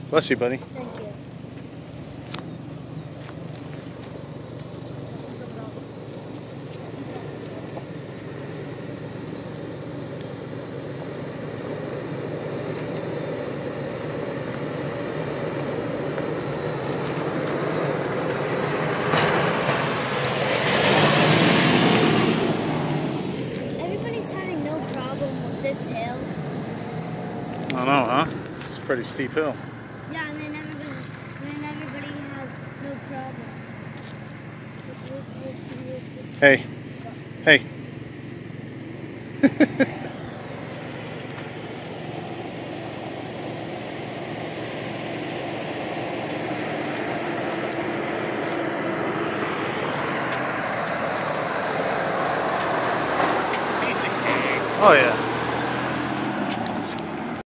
Bless you, buddy. Thank you. Everybody's having no problem with this hill. I don't know, huh? It's a pretty steep hill. Yeah, and then everybody has no problem. Hey. Hey. Oh yeah.